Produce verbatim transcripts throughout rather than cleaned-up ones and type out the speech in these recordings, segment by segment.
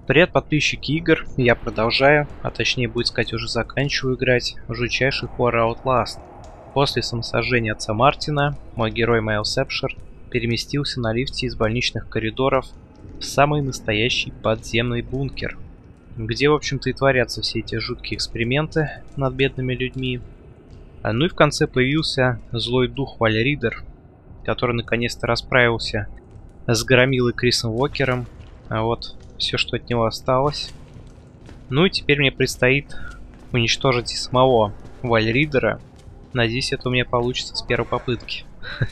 Привет, подписчики игр, я продолжаю, а точнее будет сказать уже заканчиваю играть в жутчайший хоррор Outlast. После самосожжения отца Мартина, мой герой Майлз Эпшер переместился на лифте из больничных коридоров в самый настоящий подземный бункер, где в общем-то и творятся все эти жуткие эксперименты над бедными людьми. Ну и в конце появился злой дух Вальридер, который наконец-то расправился с громилой Крисом Уокером, а вот все, что от него осталось. Ну и теперь мне предстоит уничтожить и самого Вальридера. Надеюсь, это у меня получится с первой попытки.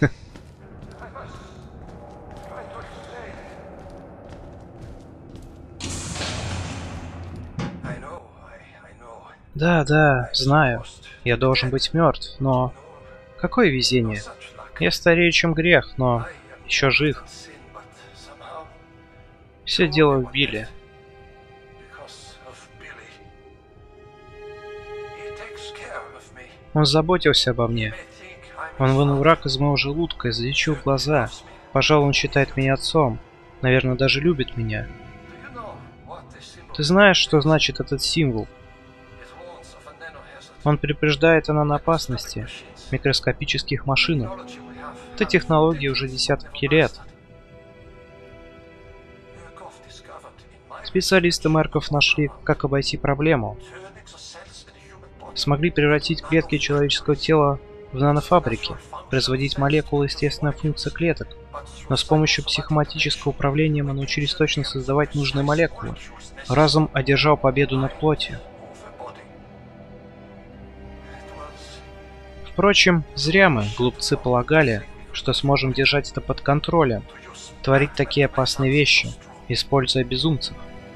Да, да, знаю. Я должен быть мертв, но... Какое везение. Я старее, чем грех, но еще жив. Все дело в Билли. Он заботился обо мне. Он вынул рак из моего желудка и залечил глаза. Пожалуй, он считает меня отцом. Наверное, даже любит меня. Ты знаешь, что значит этот символ? Он предупреждает о нанопасности микроскопических машинах. Это технология уже десятки лет. Специалисты Мерков нашли, как обойти проблему. Смогли превратить клетки человеческого тела в нанофабрики, производить молекулы естественной функции клеток, но с помощью психоматического управления мы научились точно создавать нужные молекулы. Разум одержал победу над плотью. Впрочем, зря мы, глупцы, полагали, что сможем держать это под контролем, творить такие опасные вещи, используя безумцев.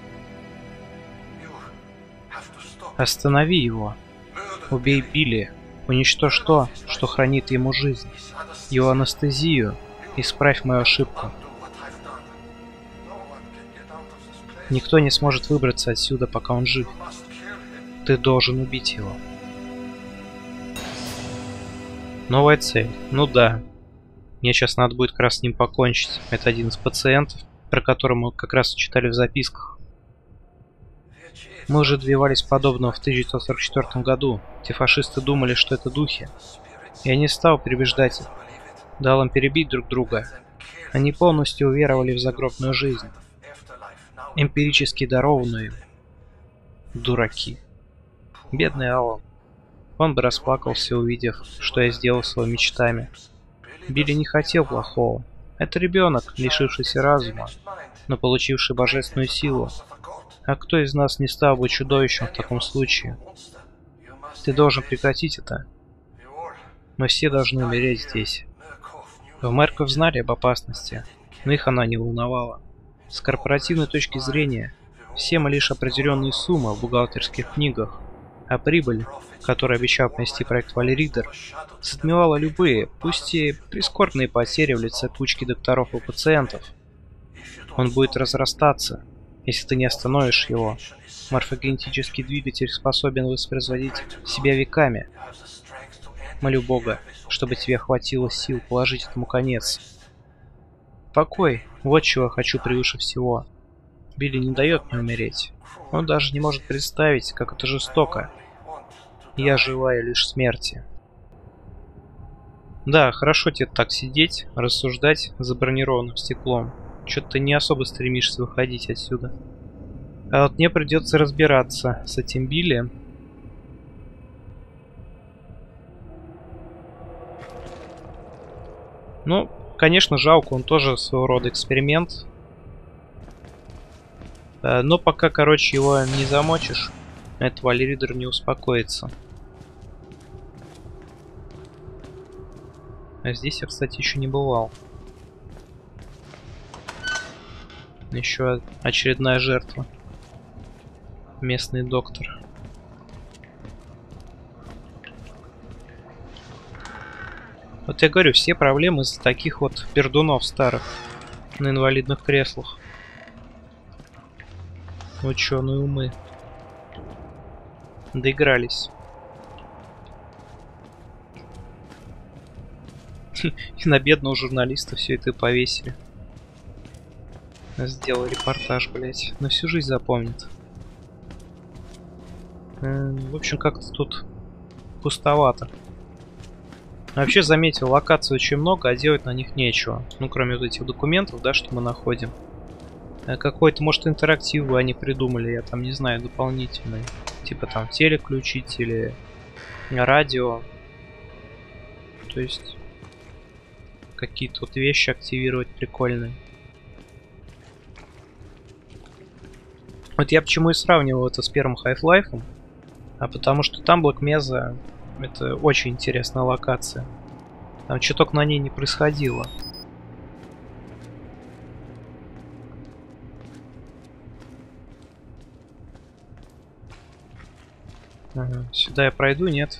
Останови его. Убей Билли. Уничтожь то, что хранит ему жизнь. Его анестезию. Исправь мою ошибку. Никто не сможет выбраться отсюда, пока он жив. Ты должен убить его. Новая цель. Ну да. Мне сейчас надо будет как раз с ним покончить. Это один из пациентов, про которого мы как раз читали в записках. Мы уже добивались подобного в тысяча девятьсот сорок четвёртом году. Те фашисты думали, что это духи. Я не стал переубеждать их. Дал им перебить друг друга. Они полностью уверовали в загробную жизнь. Эмпирически дарованную им. Дураки. Бедный Аллан. Он бы расплакался, увидев, что я сделал с его мечтами. Билли не хотел плохого. Это ребенок, лишившийся разума, но получивший божественную силу. А кто из нас не стал бы чудовищем в таком случае? Ты должен прекратить это. Мы все должны умереть здесь. В Мерков знали об опасности, но их она не волновала. С корпоративной точки зрения, все мы лишь определенные суммы в бухгалтерских книгах, а прибыль, которую обещал принести проект Вальридер, затмевала любые, пусть и прискорбные потери в лице кучки докторов и пациентов. Он будет разрастаться, если ты не остановишь его. Морфогенетический двигатель способен воспроизводить себя веками. Молю Бога, чтобы тебе хватило сил положить этому конец. Покой, вот чего я хочу превыше всего. Билли не дает мне умереть. Он даже не может представить, как это жестоко. Я желаю лишь смерти. Да, хорошо тебе так сидеть, рассуждать за бронированным стеклом. Что-то ты не особо стремишься выходить отсюда. А вот мне придется разбираться с этим Билли. Ну, конечно, жалко, он тоже своего рода эксперимент. Но пока, короче, его не замочишь, этот Вальридер не успокоится. А здесь я, кстати, еще не бывал. Еще очередная жертва. Местный доктор. Вот я говорю, все проблемы из-за таких вот пердунов старых на инвалидных креслах. Ученые умы. Доигрались. И на бедного журналиста все это повесили. Сделал репортаж, блять. На всю жизнь запомнит. В общем, как-то тут пустовато. Вообще заметил, локаций очень много, а делать на них нечего. Ну, кроме вот этих документов, да, что мы находим. Какой-то, может, интерактив бы они придумали, я там не знаю, дополнительный. Типа там телек включить или радио. То есть какие-то вот вещи активировать прикольные. Вот я почему и сравнивал это с первым Half-Life, а потому что там Black Mesa это очень интересная локация. Там чуток на ней не происходило. Ага, сюда я пройду, нет?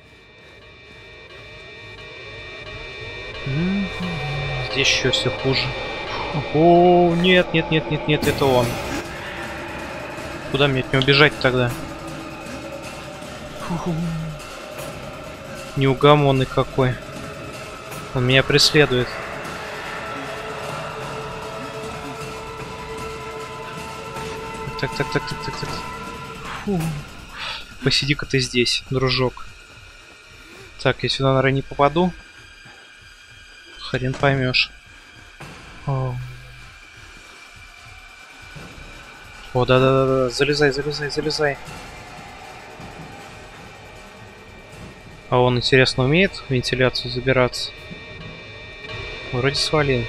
Здесь еще все хуже. О, нет, нет, нет, нет, нет, это он. Куда мне от него бежать тогда? Фу-ху. Неугомонный какой. Он меня преследует. Так, так, так, так, так, так. Фу. Посиди-ка ты здесь, дружок. Так, я сюда, наверное, не попаду. Хрен поймешь. О, О да, да, да, да, залезай, залезай, залезай. А он, интересно, умеет в вентиляцию забираться? Вроде свалил.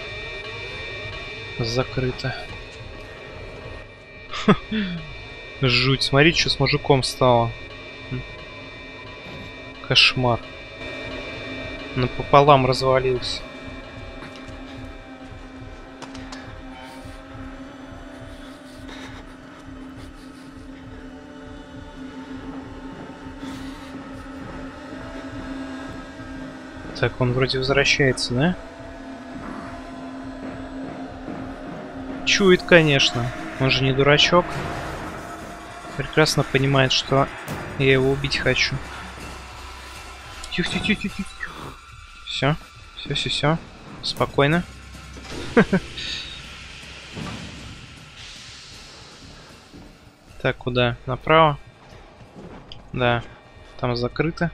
Закрыто. Жуть, смотрите, что с мужиком стало. Кошмар. Напополам развалился. Так, он вроде возвращается, да? Чует, конечно. Он же не дурачок. Прекрасно понимает, что я его убить хочу. Тихо-тихо-тихо-тихо. Все, все, все, все. Спокойно. Так, куда? Направо? Да, там закрыто.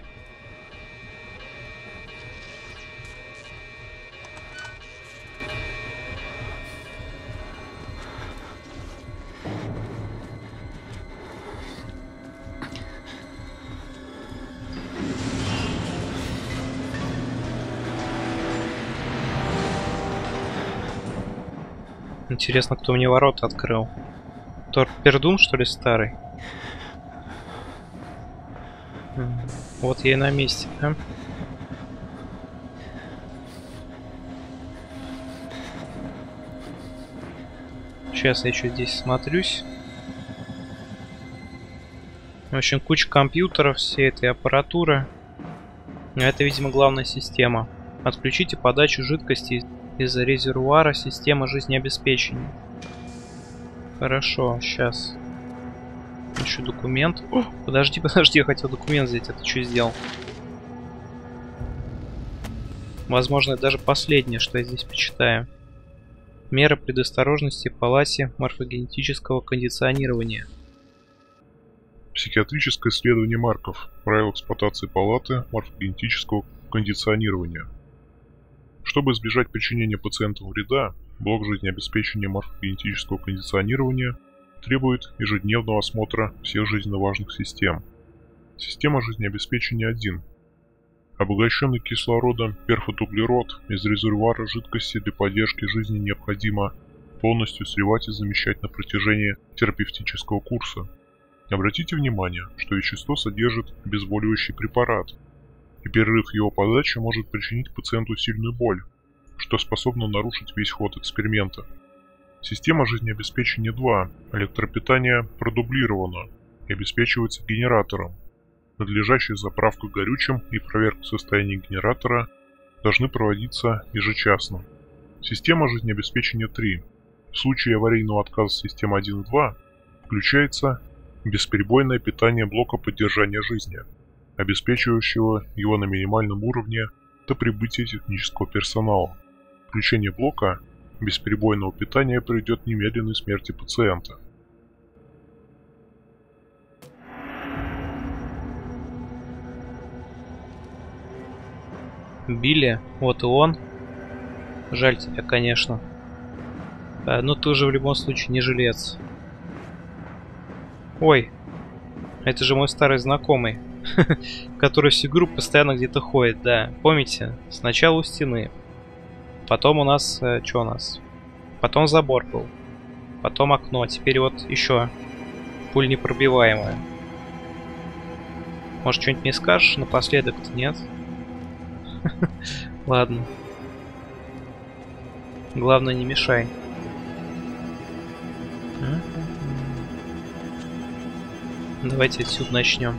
Интересно, кто мне ворота открыл. Тор Пердун, что ли, старый? Вот я и на месте, да? Сейчас я еще здесь смотрюсь. В общем, куча компьютеров, всей этой аппаратуры. Это, видимо, главная система. Отключите подачу жидкости из резервуара системы жизнеобеспечения. Хорошо, сейчас. Еще документ. О, подожди, подожди, я хотел документ взять. А ты что сделал? Возможно, это даже последнее, что я здесь почитаю. Меры предосторожности в палате морфогенетического кондиционирования. Психиатрическое исследование марков. Правила эксплуатации палаты морфогенетического кондиционирования. Чтобы избежать причинения пациенту вреда, блок жизнеобеспечения морфогенетического кондиционирования требует ежедневного осмотра всех жизненно важных систем. Система жизнеобеспечения один. Обогащенный кислородом перфотуглерод из резервуара жидкости для поддержки жизни необходимо полностью сливать и замещать на протяжении терапевтического курса. Обратите внимание, что вещество содержит обезболивающий препарат, и перерыв его подачи может причинить пациенту сильную боль, что способно нарушить весь ход эксперимента. Система жизнеобеспечения два. Электропитание продублировано и обеспечивается генератором. Надлежащая заправка горючим и проверка состояния генератора должны проводиться ежечасно. Система жизнеобеспечения три. В случае аварийного отказа системы один и два включается бесперебойное питание блока поддержания жизни, обеспечивающего его на минимальном уровне до прибытия технического персонала. Включение блока бесперебойного питания приведет к немедленной смерти пациента. Билли, вот и он. Жаль тебя, конечно. А, но ты уже в любом случае не жилец. Ой, это же мой старый знакомый, который всю игру постоянно где-то ходит, да. Помните? Сначала у стены. Потом у нас... Э, что у нас? Потом забор был. Потом окно. Теперь вот еще пуль непробиваемая. Может, что-нибудь мне скажешь напоследок-то, нет? Ладно. Главное, не мешай. Давайте отсюда начнем.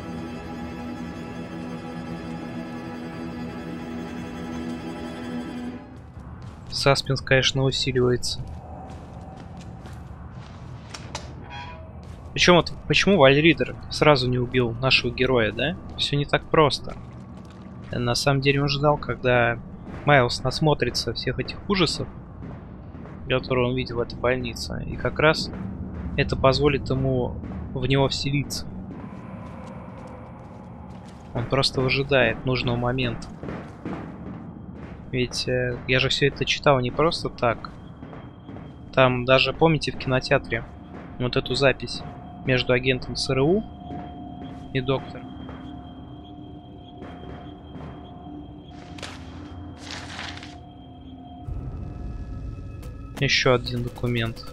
Саспенс, конечно, усиливается. Причем вот почему Вальридер сразу не убил нашего героя, да? Все не так просто. На самом деле он ждал, когда Майлз насмотрится всех этих ужасов, которые он видел в этой больнице. И как раз это позволит ему в него вселиться. Он просто выжидает нужного момента. Ведь э, я же все это читал не просто так. Там даже, помните, в кинотеатре вот эту запись между агентом ЦРУ и доктором? Еще один документ.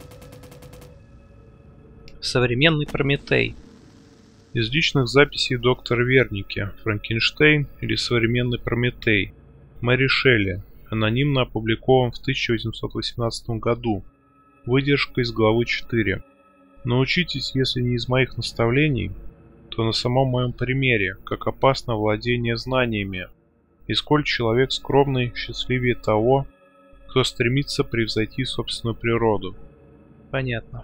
Современный Прометей. Из личных записей доктора Верники. Франкенштейн или Современный Прометей. Мэри Шелли. Анонимно опубликован в тысяча восемьсот восемнадцатом году. Выдержка из главы четыре. Научитесь, если не из моих наставлений, то на самом моем примере, как опасно владение знаниями, и сколь человек скромный счастливее того, кто стремится превзойти собственную природу. Понятно.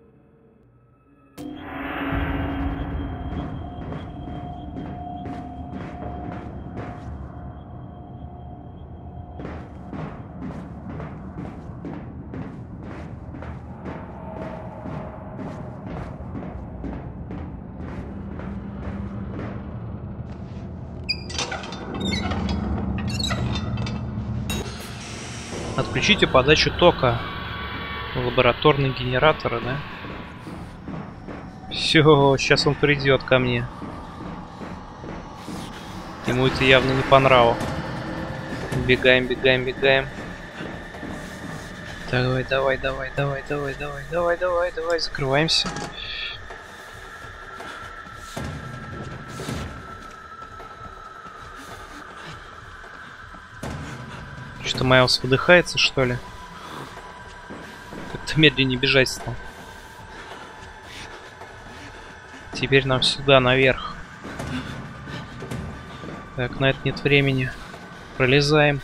Отключите подачу тока в лабораторные генераторы, да? Все, сейчас он придет ко мне. Ему это явно не по нраву. Бегаем, бегаем, бегаем. Давай, давай, давай, давай, давай, давай, давай, давай, давай, закрываемся. Что-то Майлз выдыхается, что ли? Как-то медленнее бежать стал. Теперь нам сюда, наверх. Так, на это нет времени. Пролезаем.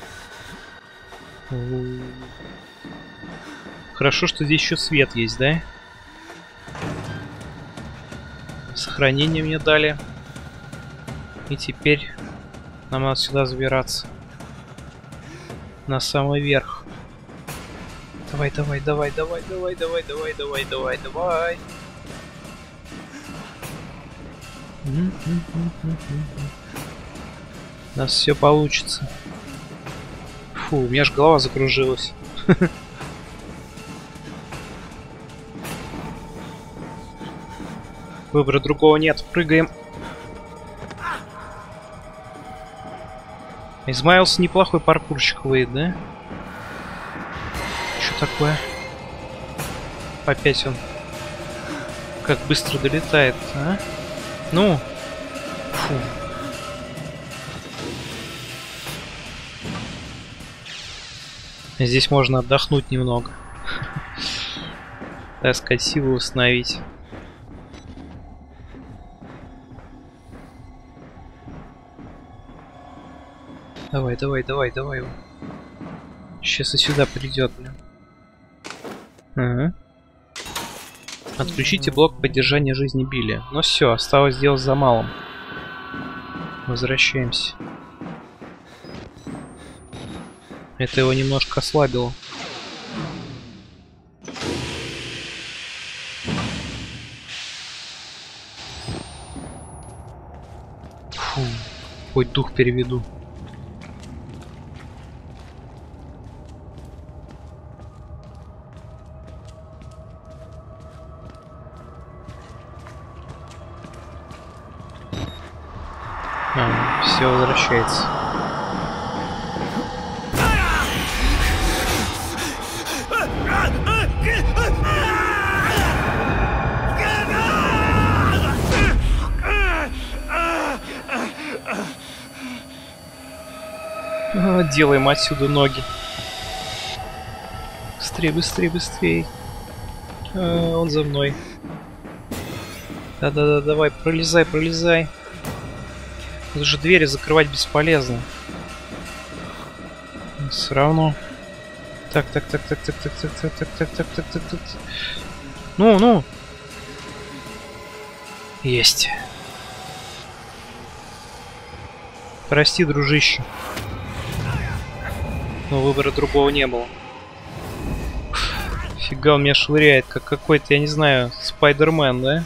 Хорошо, что здесь еще свет есть, да? Сохранение мне дали. И теперь нам надо сюда забираться. На самый верх. Давай, давай, давай, давай, давай, давай, давай, давай, давай, давай. У нас все получится. Фу, у меня аж голова закружилась. Выбора другого нет. Прыгаем. Из Майлса неплохой паркурщик выйдет, да? Что такое? Опять он. Как быстро долетает, а? Ну. Фу. Здесь можно отдохнуть немного. Так сказать, силу восстановить. Давай, давай, давай, давай. Сейчас и сюда придет, блин. Ага. Отключите блок поддержания жизни Билли. Ну все, осталось сделать за малым. Возвращаемся. Это его немножко ослабило. Хоть дух переведу. А, все возвращается. А, делаем отсюда ноги. Быстрее, быстрее, быстрее. А, он за мной. Да-да-да, давай, пролезай, пролезай. Тут же двери закрывать бесполезно. Все равно. Так, так, так, так, так, так, так, так, так, так, так, так, так, так. Ну, ну. Есть. Прости, дружище. Но выбора другого не было. Фига, он меня швыряет, как какой-то, я не знаю, Спайдермен, да?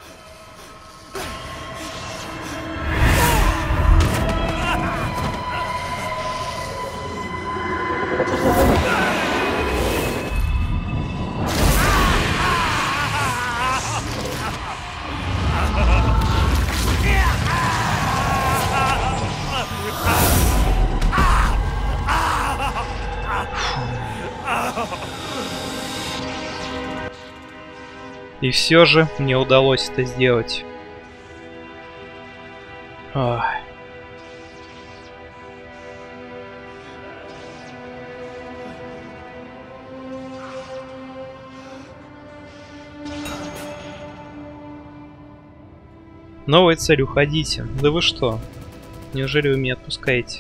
И все же мне удалось это сделать. Ах. Новая цель, уходите. Да вы что? Неужели вы меня отпускаете?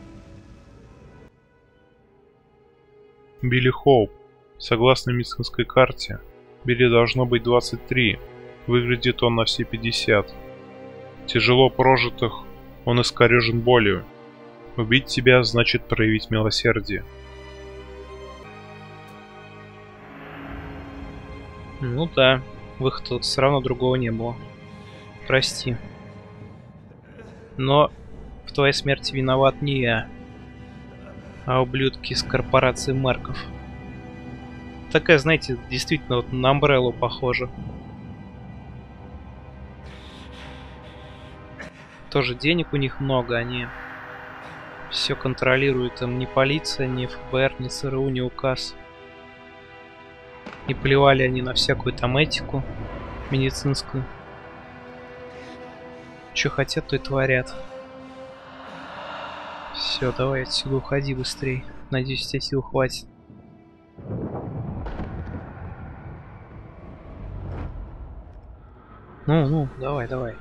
Билли Хоуп. Согласно медицинской карте, Билли должно быть двадцать три. Выглядит он на все пятьдесят. Тяжело прожитых, он искорежен болью. Убить тебя значит проявить милосердие. Ну да, выхода все равно другого не было. Прости. Но в твоей смерти виноват не я, а ублюдки из корпорации Марков. Такая, знаете, действительно вот на Амбреллу похожа. Тоже денег у них много, они все контролируют, там ни полиция, ни эф бэ эр, ни цэ эр у, ни указ. И плевали они на всякую там этику медицинскую. Что хотят, то и творят. Все, давай отсюда уходи быстрей. Надеюсь, тебе сил хватит. Ну, ну, давай, давай.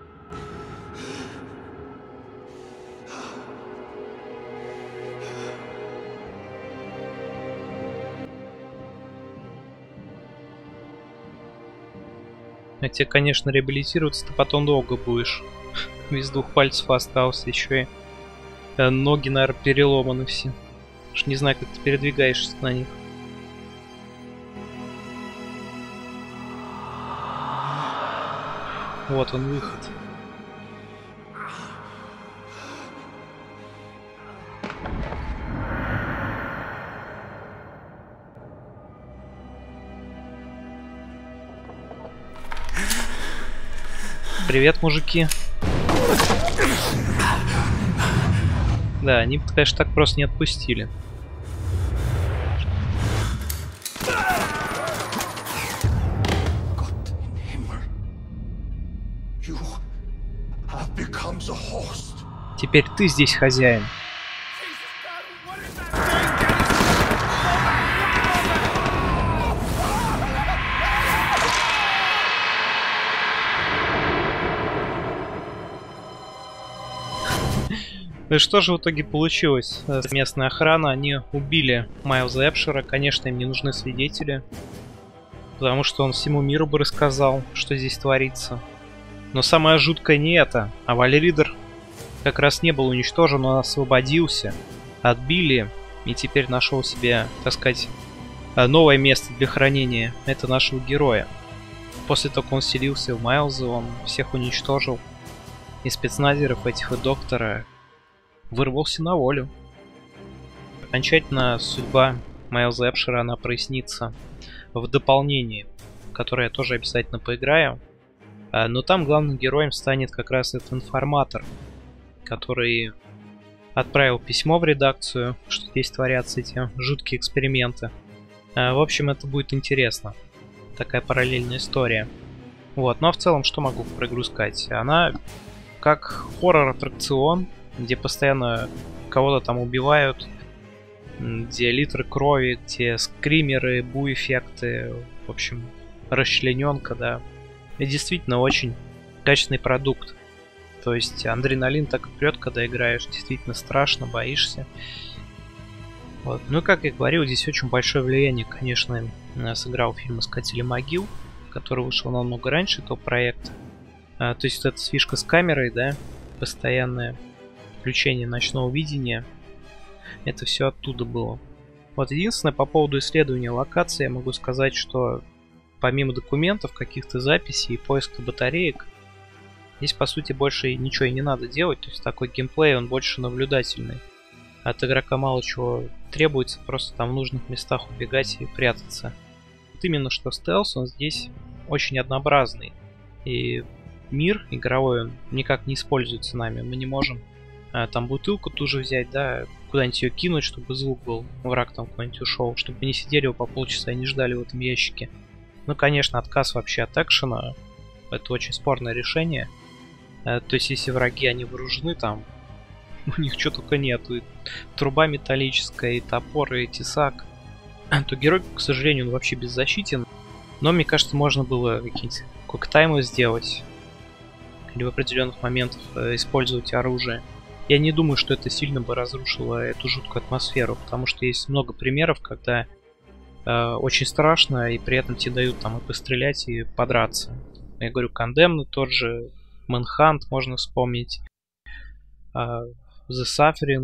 А тебе, конечно, реабилитироваться ты потом долго будешь. Без двух пальцев остался, еще и э, ноги, наверное, переломаны все. Уж не знаю, как ты передвигаешься на них. Вот он, выход. Привет, мужики. Да, они, конечно, так просто не отпустили. Теперь ты здесь хозяин. Ну и что же в итоге получилось? Местная охрана, они убили Майлза Эпшера. Конечно, им не нужны свидетели, потому что он всему миру бы рассказал, что здесь творится. Но самое жуткое не это, а Вальридер как раз не был уничтожен, он освободился, отбили и теперь нашел себе, так сказать, новое место для хранения. Это нашего героя. После того, как он вселился в Майлза, он всех уничтожил. и спецназеров этих, и доктора вырвался на волю. Окончательно судьба Майлза Эпшера, она прояснится в дополнении, которое я тоже обязательно поиграю. Но там главным героем станет как раз этот информатор, который отправил письмо в редакцию, что здесь творятся эти жуткие эксперименты. В общем, это будет интересно. Такая параллельная история. Вот, ну а в целом, что могу про игру сказать? Она как хоррор-аттракцион, где постоянно кого-то там убивают, где литры крови, где скримеры, бу-эффекты, в общем, расчлененка, да. И действительно очень качественный продукт. То есть адреналин так и прет, когда играешь, действительно страшно, боишься. Вот. Ну и как я говорил, здесь очень большое влияние, конечно, сыграл фильм «Искатели могил», который вышел намного раньше этого проекта. А, то есть вот эта фишка с камерой, да, постоянное включение ночного видения, это все оттуда было. Вот единственное, по поводу исследования локации, я могу сказать, что помимо документов, каких-то записей и поиска батареек, здесь по сути больше ничего и не надо делать, то есть такой геймплей, он больше наблюдательный. От игрока мало чего требуется, просто там в нужных местах убегать и прятаться. Вот именно что стелс, он здесь очень однообразный. И мир игровой, он никак не используется нами. Мы не можем а, там бутылку ту же взять, да, куда-нибудь ее кинуть, чтобы звук был, враг там куда-нибудь ушел, чтобы мы не сидели его по полчаса и не ждали в этом ящике. Ну, конечно, отказ вообще от экшена, это очень спорное решение. А, то есть, если враги, они вооружены, там, у них что только нету, и труба металлическая, и топор, и тесак, то герой, к сожалению, он вообще беззащитен. Но мне кажется, можно было какие-нибудь квиктаймы сделать, или в определенных моментах э, использовать оружие. Я не думаю, что это сильно бы разрушило эту жуткую атмосферу, потому что есть много примеров, когда э, очень страшно, и при этом тебе дают там и пострелять, и подраться. Я говорю, Condemned, тот же Manhunt можно вспомнить, э, The Suffering,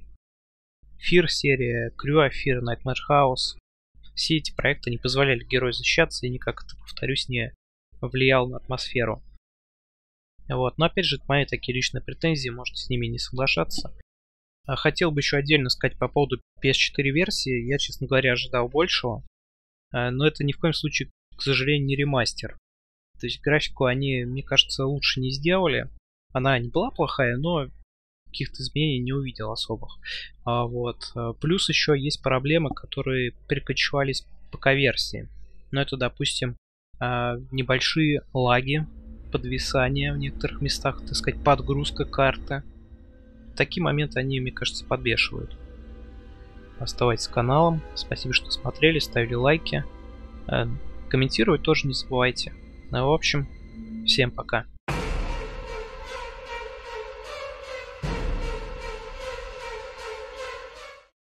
Fear серия, Crew of Fear, Nightmare House. Все эти проекты не позволяли герою защищаться и никак, это, повторюсь, не влиял на атмосферу. Вот. Но опять же, это мои такие личные претензии, можете с ними не соглашаться. Хотел бы еще отдельно сказать по поводу пи эс четыре версии. Я, честно говоря, ожидал большего. Но это ни в коем случае, к сожалению, не ремастер. То есть графику они, мне кажется, лучше не сделали. Она не была плохая, но каких-то изменений не увидел особых. А вот. Плюс еще есть проблемы, которые перекочевались по ПК-версии. Но это, допустим, небольшие лаги, подвисания в некоторых местах, так сказать, подгрузка карты. Такие моменты они, мне кажется, подбешивают. Оставайтесь с каналом. Спасибо, что смотрели, ставили лайки. Комментировать тоже не забывайте. Ну, в общем, всем пока.